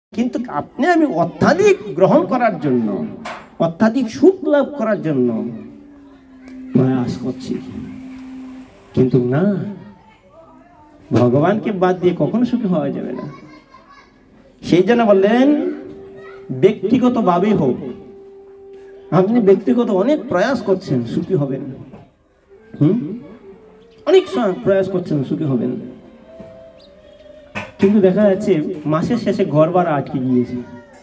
কিন্তু আপনি আমি অত্যাধিক গ্রহণ করার জন্য, অত্যাধিক সুখ লাভ করার জন্য প্রয়াস করছি, কিন্তু না, ভগবানকে বাদ দিয়ে কখনো সুখী হওয়া যাবে না। সেই জন্য বললেন ব্যক্তিগতভাবেই হোক, আপনি ব্যক্তিগত অনেক প্রয়াস করছেন সুখী হবেন, অনেক প্রয়াস করছেন সুখী হবেন, কিন্তু দেখা যাচ্ছে মাসের শেষে ঘর ভাড়া আটকে গিয়েছে,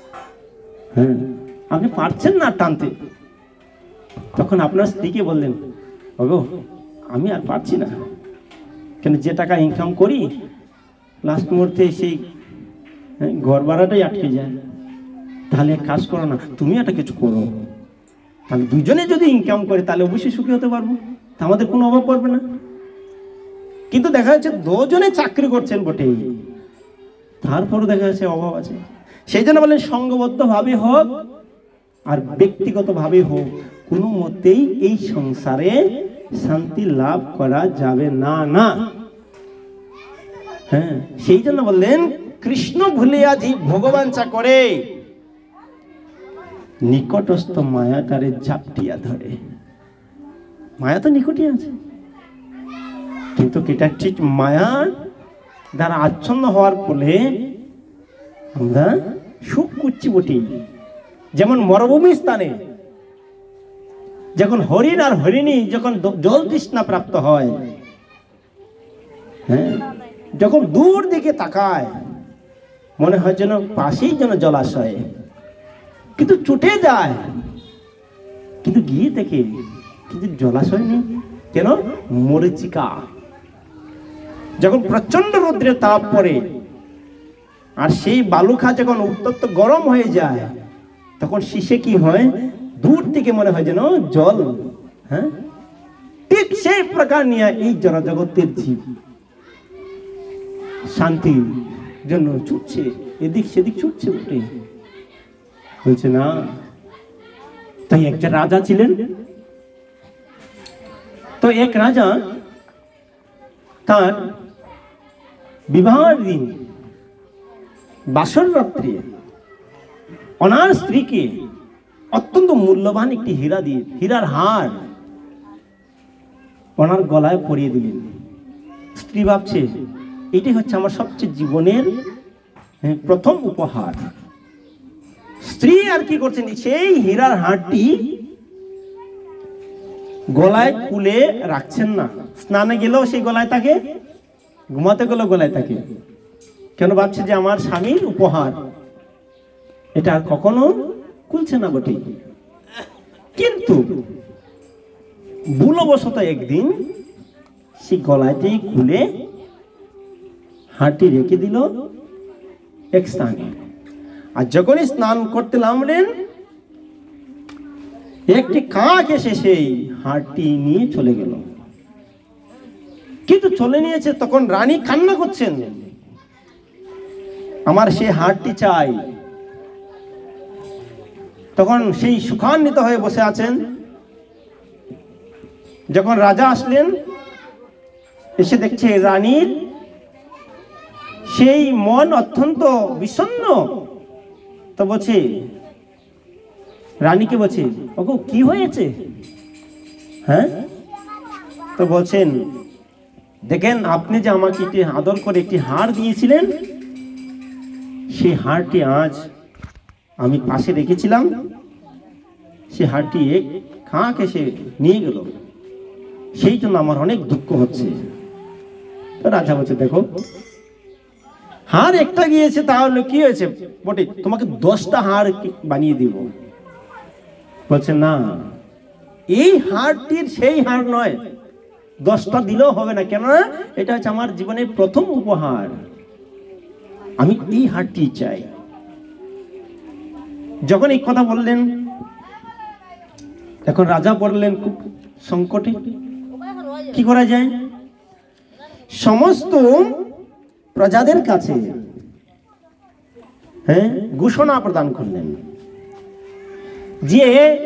আপনি পারছেন না টানতে। তখন আপনার স্ত্রীকে বললেন, ওগো আমি আর পারছি না, কেন যে টাকা ইনকাম করি লাস্ট মুহূর্তে সেই ঘর ভাড়াটাই আটকে যায়। তাহলে এক কাজ করো না, তুমি একটা কিছু করো, তাহলে দুজনে যদি ইনকাম করে তাহলে অবশ্যই সুখী হতে পারবো, তা আমাদের কোনো অভাব পড়বে না। কিন্তু দেখা যাচ্ছে দুজনে চাকরি করছেন বটে, তারপরও দেখা যাচ্ছে অভাব আছে। সেই জন্য বলেন সঙ্গবদ্ধ ভাবে হোক আর ব্যক্তিগত ভাবে হোক, কোনো মতেই এই সংসারে শান্তি লাভ করা যাবে না। না, হ্যাঁ, সেই জন্য বললেন কৃষ্ণ ভুলিয়া জীব ভগবান চা করে, নিকটস্থ মায়াটারে ঝাপটিয়া ধরে। মায়া তো নিকটই আছে, কিন্তু এটা ঠিক মায়া দ্বারা আচ্ছন্ন হওয়ার ফলে আমরা সুখ করছি বটে। যেমন মরুভূমি স্থানে যখন হরিণ আর হরিণী যখন জল তৃষ্ণা প্রাপ্ত হয়, হ্যাঁ, যখন দূর দিকে তাকায় মনে হয় যেন পাশেই যেন জলাশয়, কিন্তু ছুটে যায়, কিন্তু গিয়ে দেখে কিন্তু জলাশয় নেই। কেন? মরীচিকা। যখন প্রচন্ড রৌদ্রের তাপ পড়ে আর সেই বালুখা যখন উত্তপ্ত গরম হয়ে যায়, তখন শীষে কি হয়, দূর থেকে মনে হয় যেন জল। হ্যাঁ, ঠিক সেই প্রকার নিয়ে এই জড়জগতের জীব শান্তির জন্য ছুটছে, এদিক সেদিক ছুটছে বটে। বলছে না, তাই একটা রাজা ছিলেন। তো এক রাজা তার বিবাহের দিন বাসর রাত্রে ওনার স্ত্রীকে অত্যন্ত মূল্যবান একটি হীরা দিয়ে, হীরার হার ওনার গলায় পরিয়ে দিলেন। স্ত্রী ভাবছে এটি হচ্ছে আমার সবচেয়ে জীবনের প্রথম উপহার। স্ত্রী আর কি করছেন, সেই হীরার হারটি গলায় খুলে রাখছেন না। স্নানে গেলেও সেই গলায় থাকে, ঘুমাতে গেলেও গলায় থাকে। কেন? ভাবছে যে আমার স্বামীর উপহার, এটা আর কখনো খুলছে না বটে। কিন্তু ভুলবশত একদিন সেই গলাটি খুলে হারটি রেখে দিল এক স্থানে। আর যখনই স্নান করতে নামলেন, একটি কাক এসে সেই হারটি নিয়ে চলে গেল। কিন্তু চলে নিয়েছে, তখন রানী কান্না করছেন, আমার সেই হারটি চাই। তখন সেই সুখান্বিত হয়ে বসে আছেন। যখন রাজা আসলেন, এসে দেখছে রানীর সেই মন অত্যন্ত বিষণ্ণ। তো বলছে, রানীকে বলছে, ওগো কি হয়েছে? হ্যাঁ, তো বলছেন, দেখেন আপনি যে আমাকে একটি আদর করে একটি হার দিয়েছিলেন, সেই হারটি আজ আমি পাশে রেখেছিলাম, সেই হারটি এক কাক এসে নিয়ে গেল, সেই জন্য আমার অনেক দুঃখ হচ্ছে। তো রাজা বলছে, দেখো হার একটা গিয়েছে, তাহলে কি হয়েছে বটে, তোমাকে 10টা হার বানিয়ে দিব। বলছে না, এই হারটির সেই হার নয়, 10টা দিলেও হবে না। কেন? এটা হচ্ছে আমার জীবনের প্রথম উপহার, আমি এই হারটি চাই। যখন এই কথা বললেন, এখন রাজা পড়লেন খুব সংকটে, কি করা যায়? সমস্ত প্রজাদের কাছে ঘোষণা প্রদান করলেন যে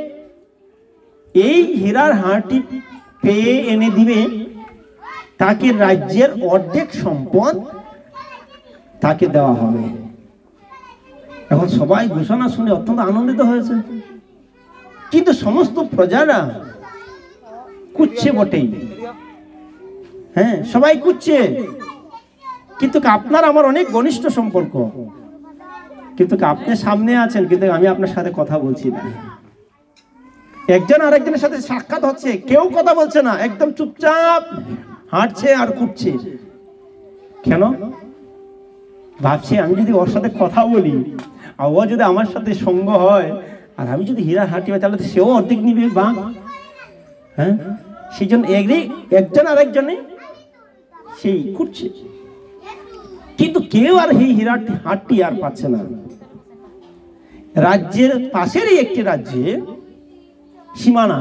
এই হীরার হারটি পেয়ে এনে দিবে, তাকে রাজ্যের অর্ধেক সম্পদ তাকে দেওয়া হবে। এখন সবাই ঘোষণা শুনে অত্যন্ত আনন্দিত হয়েছে, কিন্তু সমস্ত প্রজারা কুচ্ছে বটেই। হ্যাঁ, সবাই কুচ্ছে, কিন্তু আপনার আমার অনেক ঘনিষ্ঠ সম্পর্ক, কিন্তু আপনি সামনে আছেন, কিন্তু আমি আপনার সাথে কথা বলছি না। একজন আরেকজনের সাথে সাক্ষাৎ হচ্ছে, কেউ কথা বলছে না, একদম চুপচাপ হাঁটছে আর কুচ্ছে। কেন? ভাবছি আমি যদি ওর সাথে কথা বলি আর ও যদি আমার সাথে সঙ্গ হয়, আর আমি যদি হীরা হাঁটি হয়, তাহলে সেও অর্ধেক নিবে বা। হ্যাঁ, সেই জন্য একজন আরেকজনে সেই কুচ্ছে, কিন্তু কেউ আর এই হীরা হাটটি আর পাচ্ছে না। রাজ্যের পাশেরই একটি রাজ্যে সীমানা,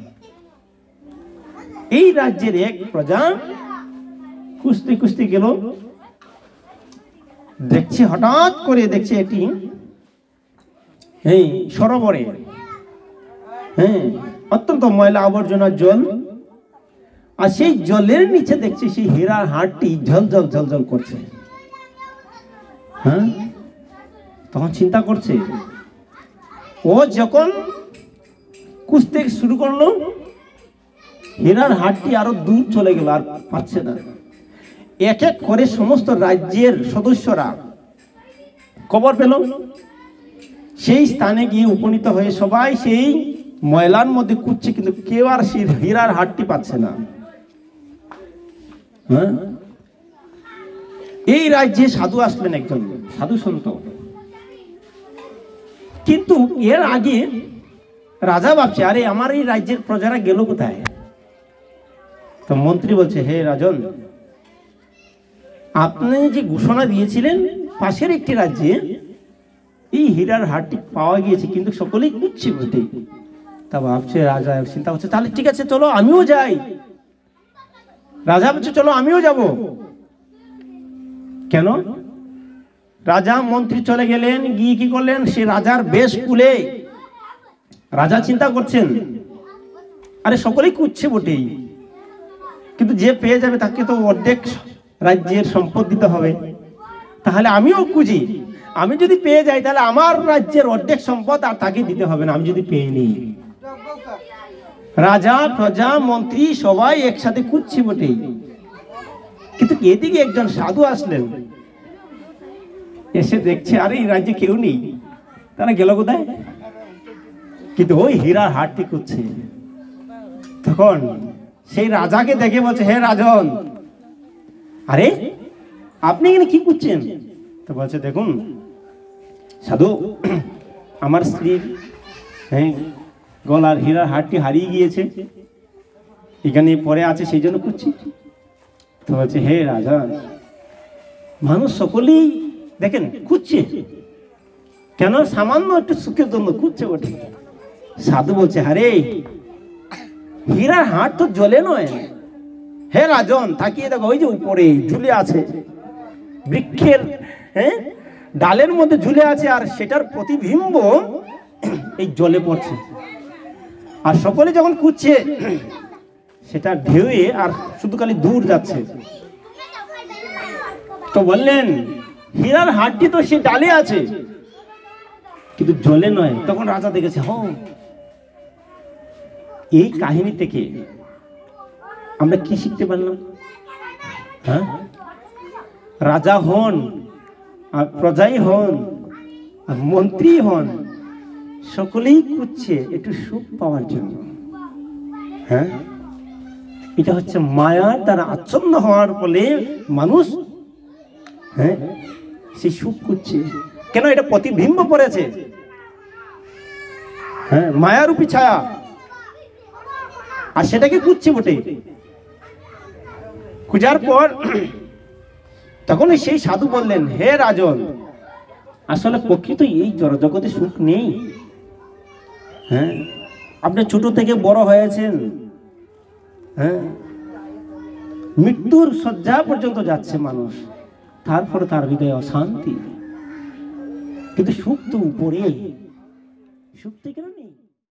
এই রাজ্যের এক প্রজা কুস্তি কুস্তি গেল, দেখছে হঠাৎ করে দেখছে এটি এই সরোবরে অত্যন্ত ময়লা আবর্জনার জল, আর সেই জলের নিচে দেখছে সেই হীরার হাড়টি ঝলঝল ঝলঝল করছে। হ্যাঁ, তখন চিন্তা করছে, ও যখন কুস্তি শুরু করলো, হীরার হাড়টি আরো দূর চলে গেল, আর পাচ্ছে না। এক এক করে সমস্ত রাজ্যের সদস্যরা খবর পেল, সেই স্থানে গিয়ে উপনীত হয়ে সবাই সেই ময়লার মধ্যে কুচ্ছে, কিন্তু কেউ আর সেই হীরার হাড়টি পাচ্ছে না। হ্যাঁ, এই রাজ্যে সাধু আসলেন, একজন সাধু সন্ত, কিন্তু এর আগে রাজা ভাবছে, আরে আমার এই রাজ্যের প্রজারা গেল কোথায়? তো মন্ত্রী বলছে, হে রাজন, আপনি যে ঘোষণা দিয়েছিলেন পাশের একটি রাজ্যে এই হীরার হাড়টি পাওয়া গিয়েছে, কিন্তু সকলেই কুচ্ছে বটে। তা ভাবছে রাজা, চিন্তা করছে, তাহলে ঠিক আছে, চলো আমিও যাই। রাজা বলছে, চলো আমিও যাব। কেন? রাজা মন্ত্রী চলে গেলেন, গিয়ে কি করলেন, সে রাজার বেশ কুলে রাজা চিন্তা করছেন, আরে সকলেই কুচ্ছে বটেই, কিন্তু যে পেয়ে যাবে তাকে তো অর্ধেক রাজ্যের সম্পদ দিতে হবে, তাহলে আমিও খুঁজি, আমি যদি পেয়ে যাই তাহলে আমার রাজ্যের অর্ধেক সম্পদ আর তাকে দিতে হবে না, আমি যদি পেয়ে নিই। রাজা, প্রজা, মন্ত্রী সবাই একসাথে কুচ্ছে বটেই, কিন্তু এদিকে একজন সাধু আসলেন, এসে দেখছে আরে এই রাজ্যে কেউ নেই, তারা গেল কোথায়? কিন্তু ওই হীরার হাড়টি কুচ্ছে। তখন সেই রাজাকে দেখে বলছে, হে রাজন, আরে আপনি এখানে কি করছেন? তো বলছে, দেখুন সাধু, আমার স্ত্রীর গলার হীরার হাড়টি হারিয়ে গিয়েছে, এখানে পরে আছে, সেই জন্য করছি। তো বলছে, হে রাজা, মানুষ সকলেই দেখেন খুঁজছে, কেন? সামান্য একটু সুখের জন্য খুঁজছে বটে। সাধু বলছে, আরে হীরার হাড় তো জলে নয়, হে রাজন, তাকিয়ে দেখো, ওই যে উপরে ঝুলে আছে, বৃক্ষের ডালের মধ্যে ঝুলে আছে, আর সেটার প্রতিবিম্ব এই জলে পড়ছে, আর সকলে যখন খুঁজছে সেটা ঢেউয়ে আর শুধু খালি দূর যাচ্ছে। তো বললেন, হীরার হাড়টি তো সে ডালে আছে, কিন্তু জলে নয়। তখন রাজা দেখেছে, এই কাহিনী থেকে আমরা কি শিখতে পারলাম? হ্যাঁ, রাজা হন আর প্রজাই হন আর মন্ত্রী হন, সকলেই খুঁজছে একটু সুখ পাওয়ার জন্য। হ্যাঁ, এটা হচ্ছে মায়ার দ্বারা আচ্ছন্ন হওয়ার ফলে মানুষ সে সুখ খুঁজছে। কেন? এটা প্রতিবিম্ব পড়েছে, মায়ারূপী ছায়া, আর সেটাকে খুঁজছে বটে। খুঁজার পর তখন সেই সাধু বললেন, হে রাজন, আসলে প্রকৃত এই জড়জগতে সুখ নেই। হ্যাঁ, আপনি ছোট থেকে বড় হয়েছেন, মৃত্যুর শয্যা পর্যন্ত যাচ্ছে মানুষ, তারপরে তার হৃদয়ে অশান্তি, কিন্তু সুখ তো উপরে, সুখ থেকে নেই।